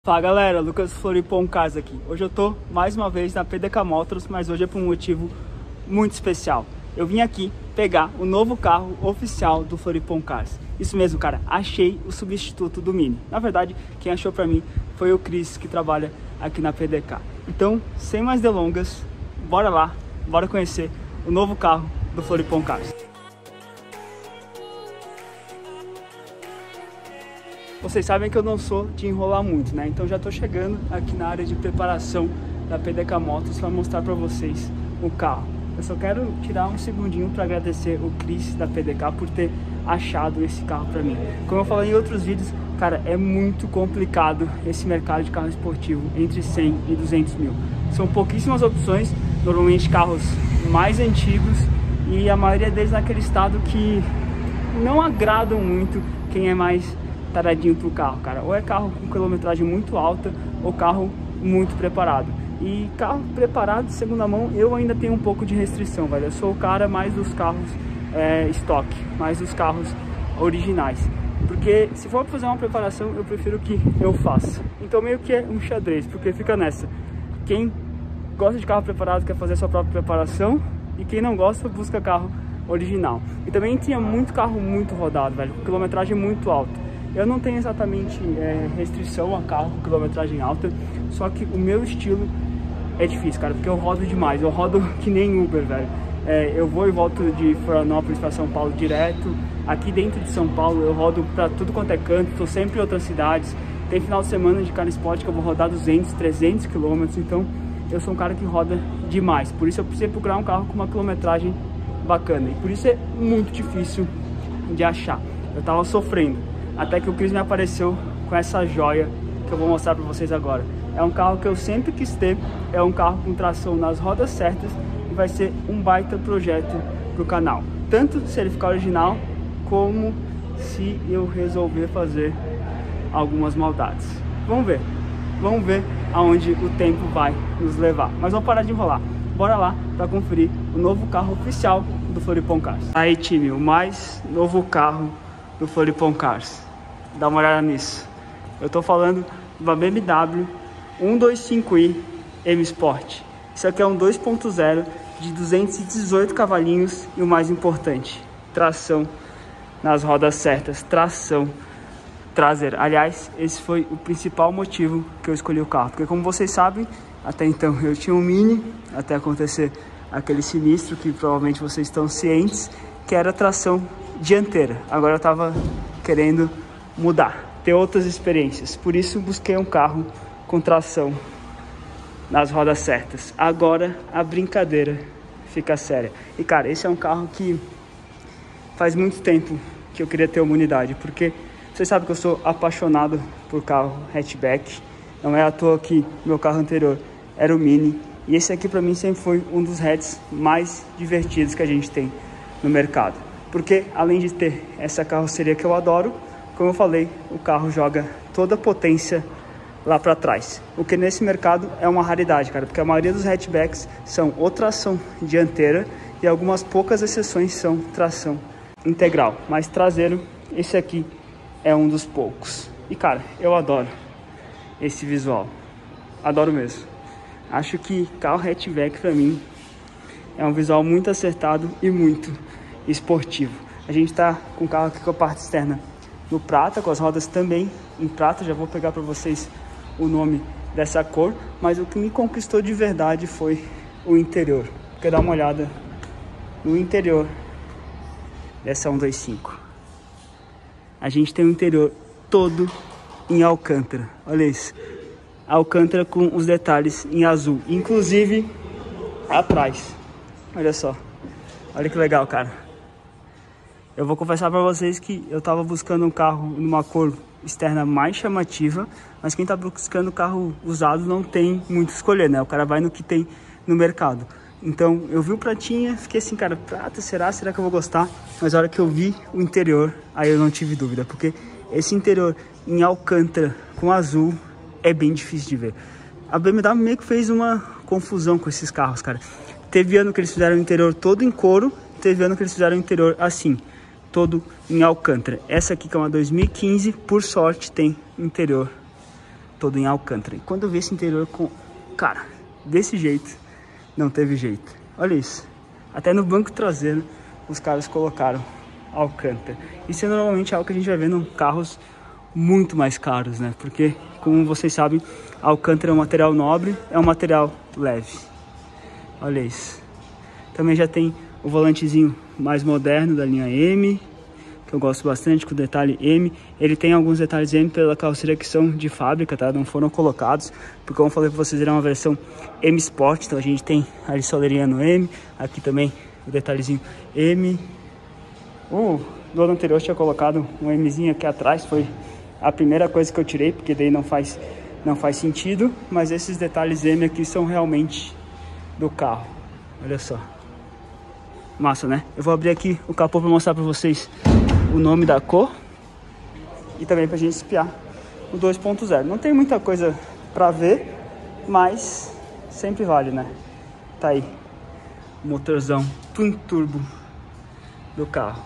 Fala galera, Lucas Floripon Cars aqui. Hoje eu tô mais uma vez na PDK Motors, mas hoje é por um motivo muito especial. Eu vim aqui pegar o novo carro oficial do Floripon Cars. Isso mesmo, cara, achei o substituto do Mini. Na verdade, quem achou pra mim foi o Chris, que trabalha aqui na PDK. Então, sem mais delongas, bora lá, bora conhecer o novo carro do Floripon Cars. Vocês sabem que eu não sou de enrolar muito, né? Então já tô chegando aqui na área de preparação da PDK Motors para mostrar para vocês o carro. Eu só quero tirar um segundinho para agradecer o Chris da PDK por ter achado esse carro para mim. Como eu falei em outros vídeos, cara, é muito complicado esse mercado de carro esportivo entre 100 e 200 mil. São pouquíssimas opções, normalmente carros mais antigos e a maioria deles naquele estado que não agradam muito quem é mais taradinho pro carro, cara. Ou é carro com quilometragem muito alta ou carro muito preparado. E carro preparado de segunda mão eu ainda tenho um pouco de restrição, velho. Eu sou o cara mais dos carros estoque, mais dos carros originais. Porque se for fazer uma preparação, eu prefiro que eu faça. Então meio que é um xadrez, porque fica nessa. Quem gosta de carro preparado quer fazer a sua própria preparação, e quem não gosta busca carro original. E também tinha muito carro muito rodado, velho, com quilometragem muito alta. Eu não tenho exatamente restrição a carro com quilometragem alta, só que o meu estilo é difícil, cara, porque eu rodo demais, eu rodo que nem Uber, velho. Eu vou e volto de Florianópolis para São Paulo direto, aqui dentro de São Paulo eu rodo para tudo quanto é canto, tô sempre em outras cidades. Tem final de semana de Car Sport que eu vou rodar 200, 300 quilômetros, então eu sou um cara que roda demais, por isso eu precisei procurar um carro com uma quilometragem bacana, e por isso é muito difícil de achar. Eu tava sofrendo. Até que o Chris me apareceu com essa joia que eu vou mostrar para vocês agora. É um carro que eu sempre quis ter, é um carro com tração nas rodas certas e vai ser um baita projeto para o canal. Tanto se ele ficar original, como se eu resolver fazer algumas maldades. Vamos ver aonde o tempo vai nos levar. Mas vamos parar de enrolar. Bora lá para conferir o novo carro oficial do Floripon Cars. Aí time, o mais novo carro do Floripon Cars. Dá uma olhada nisso. Eu tô falando da BMW 125i M Sport. Isso aqui é um 2.0 de 218 cavalinhos e o mais importante, tração nas rodas certas, tração traseira. Aliás, esse foi o principal motivo que eu escolhi o carro, porque como vocês sabem, até então eu tinha um Mini, até acontecer aquele sinistro que provavelmente vocês estão cientes, que era tração dianteira. Agora eu tava querendo mudar, ter outras experiências, por isso busquei um carro com tração nas rodas certas. Agora a brincadeira fica séria. E cara, esse é um carro que faz muito tempo que eu queria ter uma unidade, porque vocês sabem que eu sou apaixonado por carro hatchback. Não é à toa que meu carro anterior era o Mini, e esse aqui pra mim sempre foi um dos hatches mais divertidos que a gente tem no mercado. Porque além de ter essa carroceria que eu adoro, como eu falei, o carro joga toda a potência lá para trás. O que nesse mercado é uma raridade, cara, porque a maioria dos hatchbacks são ou tração dianteira e algumas poucas exceções são tração integral. Mas traseiro, esse aqui é um dos poucos. E cara, eu adoro esse visual. Adoro mesmo. Acho que carro hatchback para mim é um visual muito acertado e muito esportivo. A gente tá com o carro aqui com a parte externa no prata, com as rodas também em prata. Já vou pegar para vocês o nome dessa cor, mas o que me conquistou de verdade foi o interior. Quer dar uma olhada no interior dessa 125. A gente tem o interior todo em alcântara. Olha isso, alcântara com os detalhes em azul, inclusive atrás. Olha só, olha que legal, cara. Eu vou confessar para vocês que eu tava buscando um carro numa cor externa mais chamativa, mas quem tá buscando carro usado não tem muito a escolher, né? O cara vai no que tem no mercado. Então eu vi o pratinha, fiquei assim, cara, prata, será que eu vou gostar? Mas a hora que eu vi o interior, aí eu não tive dúvida, porque esse interior em alcântara com azul é bem difícil de ver. A BMW meio que fez uma confusão com esses carros, cara. Teve ano que eles fizeram o interior todo em couro, teve ano que eles fizeram o interior assim, todo em alcântara. Essa aqui, que é uma 2015, por sorte tem interior todo em Alcântara. E quando eu vi esse interior com... Cara, desse jeito, não teve jeito. Olha isso. Até no banco traseiro, os caras colocaram Alcântara. Isso é normalmente algo que a gente vai ver em carros muito mais caros, né? Porque, como vocês sabem, Alcântara é um material nobre, é um material leve. Olha isso. Também já tem o volantezinho mais moderno da linha M, que eu gosto bastante, com o detalhe M. Ele tem alguns detalhes M pela carroceria que são de fábrica, tá? Não foram colocados, porque como eu falei pra vocês, ele é uma versão M Sport, então a gente tem a soleirinha no M, aqui também o detalhezinho M. Do ano anterior eu tinha colocado um Mzinho aqui atrás, foi a primeira coisa que eu tirei, porque daí não faz sentido, mas esses detalhes M aqui são realmente do carro. Olha só. Massa, né? Eu vou abrir aqui o capô para mostrar para vocês o nome da cor e também pra gente espiar o 2.0. Não tem muita coisa para ver, mas sempre vale, né? Tá aí o motorzão Twin Turbo do carro.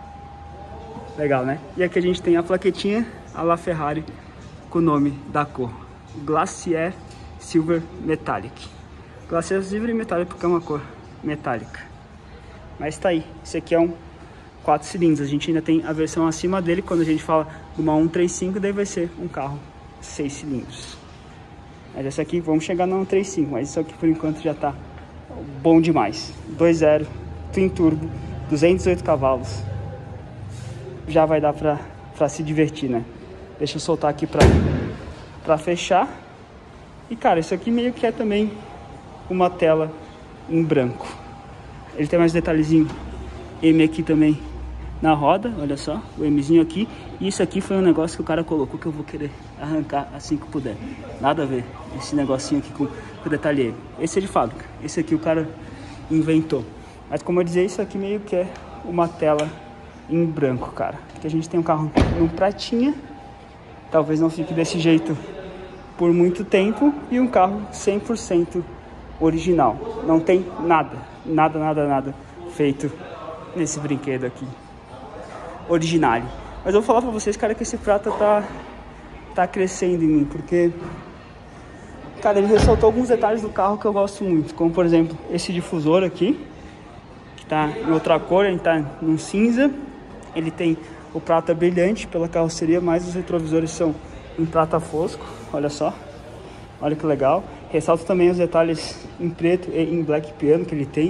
Legal, né? E aqui a gente tem a plaquetinha a la Ferrari com o nome da cor, Glacier Silver Metallic. Glacier Silver Metallic porque é uma cor metálica. Mas tá aí, esse aqui é um 4 cilindros, a gente ainda tem a versão acima dele, quando a gente fala de uma 135, daí vai ser um carro 6 cilindros. Mas essa aqui, vamos chegar na 135, mas isso aqui por enquanto já tá bom demais. 2.0, Twin Turbo, 208 cavalos, já vai dar pra se divertir, né? Deixa eu soltar aqui pra fechar. E cara, isso aqui meio que é também uma tela em branco. Ele tem mais detalhezinho M aqui também na roda, olha só, o Mzinho aqui. E isso aqui foi um negócio que o cara colocou que eu vou querer arrancar assim que puder. Nada a ver esse negocinho aqui com o detalhe M. Esse é de fábrica, esse aqui o cara inventou. Mas como eu dizia, isso aqui meio que é uma tela em branco, cara. Aqui a gente tem um carro em pratinha, talvez não fique desse jeito por muito tempo, e um carro 100% original. Não tem nada feito nesse brinquedo aqui original. Mas eu vou falar pra vocês, cara, que esse prata tá crescendo em mim, porque, cara, ele ressaltou alguns detalhes do carro que eu gosto muito, como por exemplo esse difusor aqui, que tá em outra cor, ele tá num cinza. Ele tem o prata brilhante pela carroceria, mas os retrovisores são em prata fosco, olha só. Olha que legal. Ressalto também os detalhes em preto e em black piano que ele tem.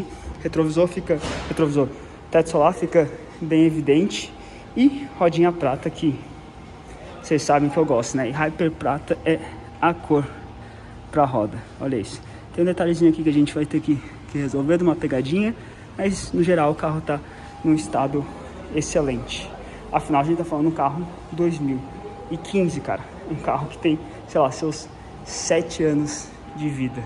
Teto solar fica bem evidente. E rodinha prata, que vocês sabem que eu gosto, né? E Hyper Prata é a cor pra roda. Olha isso. Tem um detalhezinho aqui que a gente vai ter que resolver de uma pegadinha, mas no geral o carro tá num estado excelente. Afinal a gente tá falando de um carro 2015, cara. Um carro que tem, sei lá, seus 7 anos de vida.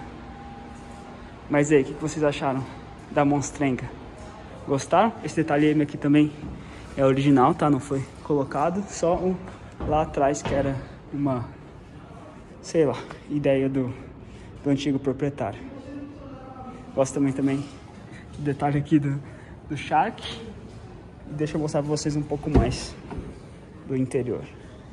Mas aí, o que vocês acharam da monstrenga? Gostaram? Esse detalhe M aqui também é original, tá? Não foi colocado. Só um lá atrás que era uma, sei lá, ideia do antigo proprietário. Gosto também do detalhe aqui do Shark. E deixa eu mostrar pra vocês um pouco mais do interior.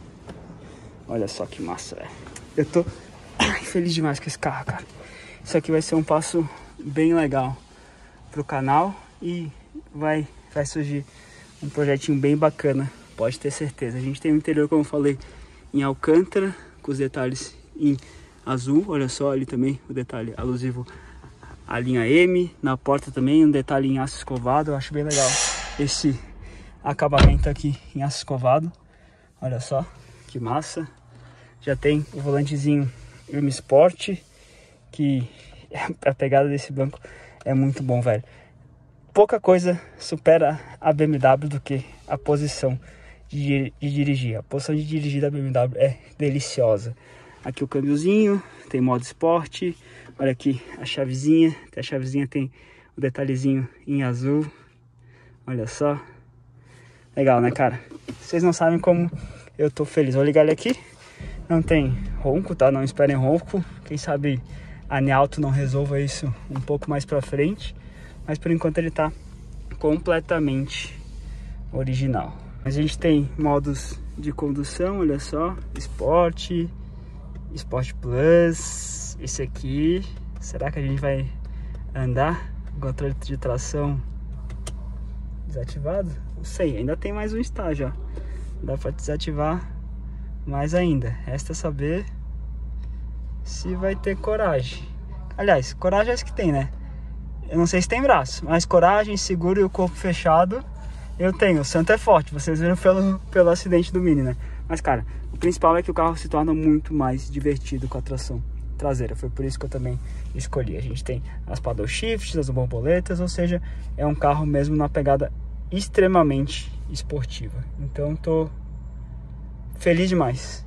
Olha só que massa, velho. Eu tô feliz demais com esse carro, cara. Isso aqui vai ser um passo bem legal pro canal e vai surgir um projetinho bem bacana, pode ter certeza. A gente tem o interior, como eu falei, em Alcântara, com os detalhes em azul. Olha só ali também o detalhe alusivo à linha M. Na porta também um detalhe em aço escovado. Eu acho bem legal esse acabamento aqui em aço escovado. Olha só que massa. Já tem o volantezinho M Sport, que a pegada desse banco é muito bom, velho. Pouca coisa supera a BMW do que a posição de dirigir. A posição de dirigir da BMW é deliciosa. Aqui o câmbiozinho, tem modo esporte. Olha aqui a chavezinha. A chavezinha tem o detalhezinho em azul. Olha só. Legal, né, cara? Vocês não sabem como eu tô feliz. Vou ligar ele aqui. Não tem ronco, tá? Não esperem ronco. Quem sabe a Nealto não resolva isso um pouco mais pra frente. Mas por enquanto ele tá completamente original. A gente tem modos de condução, olha só. Esporte, Sport Plus, esse aqui, será que a gente vai andar? Controle de tração desativado? Não sei, ainda tem mais um estágio, ó. Dá pra desativar mais ainda. Resta saber se vai ter coragem. Aliás, coragem é isso que tem, né? Eu não sei se tem braço, mas coragem, seguro e o corpo fechado eu tenho. O santo é forte, vocês viram pelo acidente do Mini, né? Mas, cara, o principal é que o carro se torna muito mais divertido com a tração traseira. Foi por isso que eu também escolhi. A gente tem as paddle shifts, as borboletas, ou seja, é um carro mesmo na pegada extremamente esportiva. Então, tô feliz demais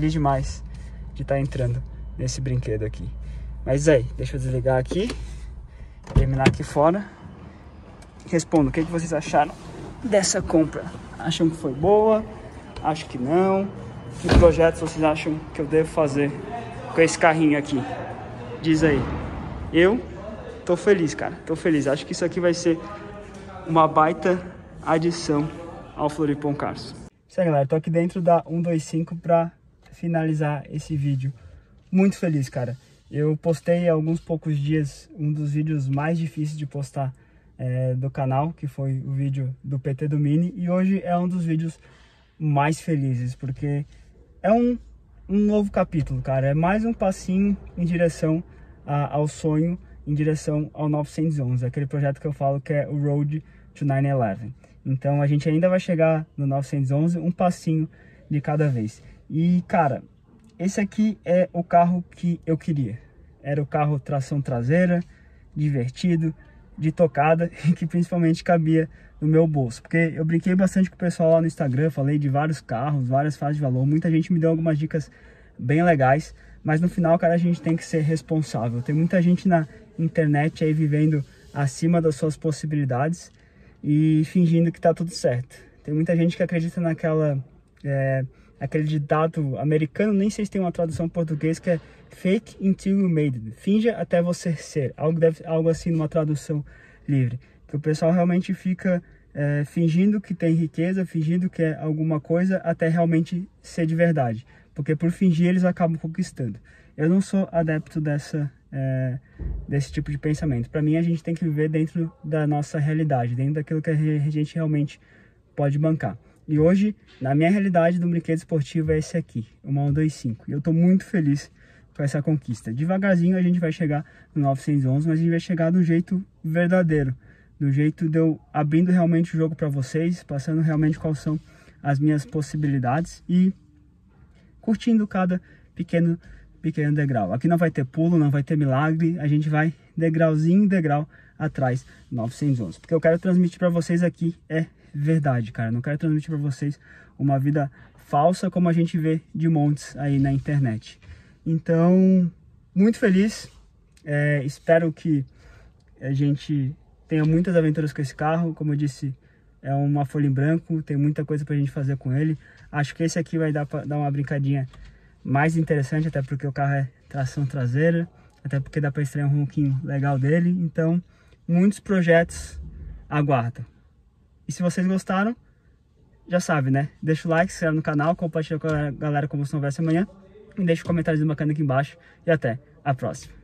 de estar entrando nesse brinquedo aqui. Mas aí, deixa eu desligar aqui, terminar aqui fora. Respondo, o que vocês acharam dessa compra? Acham que foi boa? Acho que não. Que projetos vocês acham que eu devo fazer com esse carrinho aqui? Diz aí. Eu tô feliz, cara. Tô feliz. Acho que isso aqui vai ser uma baita adição ao Floripon Cars. Isso aí, galera. Tô aqui dentro da 125 pra finalizar esse vídeo. Muito feliz, cara. Eu postei há alguns poucos dias um dos vídeos mais difíceis de postar do canal, que foi o vídeo do PT do Mini. E hoje é um dos vídeos mais felizes, porque é um novo capítulo, cara. É mais um passinho em direção ao sonho, em direção ao 911, aquele projeto que eu falo que é o Road to 911. Então a gente ainda vai chegar no 911, um passinho de cada vez. E, cara, esse aqui é o carro que eu queria. Era o carro tração traseira, divertido, de tocada, e que principalmente cabia no meu bolso. Porque eu brinquei bastante com o pessoal lá no Instagram, falei de vários carros, várias fases de valor. Muita gente me deu algumas dicas bem legais, mas no final, cara, a gente tem que ser responsável. Tem muita gente na internet aí vivendo acima das suas possibilidades e fingindo que tá tudo certo. Tem muita gente que acredita aquele ditado americano, nem sei se tem uma tradução em português, que é fake until you made it. Finja até você ser. Algo assim numa tradução livre. Que o pessoal realmente fica fingindo que tem riqueza, fingindo que é alguma coisa, até realmente ser de verdade. Porque por fingir eles acabam conquistando. Eu não sou adepto desse tipo de pensamento. Para mim, a gente tem que viver dentro da nossa realidade, dentro daquilo que a gente realmente pode bancar. E hoje, na minha realidade do brinquedo esportivo é esse aqui, o 125. E eu tô muito feliz com essa conquista. Devagarzinho a gente vai chegar no 911, mas a gente vai chegar do jeito verdadeiro. Do jeito de eu abrindo realmente o jogo para vocês, passando realmente quais são as minhas possibilidades e curtindo cada pequeno degrau. Aqui não vai ter pulo, não vai ter milagre, a gente vai degrauzinho em degrau atrás do 911. Porque eu quero transmitir para vocês aqui verdade, cara. Não quero transmitir para vocês uma vida falsa como a gente vê de montes aí na internet. Então, muito feliz. Espero que a gente tenha muitas aventuras com esse carro. Como eu disse, é uma folha em branco, tem muita coisa pra gente fazer com ele. Acho que esse aqui vai dar pra dar uma brincadinha mais interessante, até porque o carro é tração traseira, até porque dá pra extrair um ronquinho legal dele. Então, muitos projetos aguardam. E se vocês gostaram, já sabe, né? Deixa o like, se inscreve no canal, compartilha com a galera como se não houvesse amanhã. E deixa um comentário bacana aqui embaixo. E até a próxima.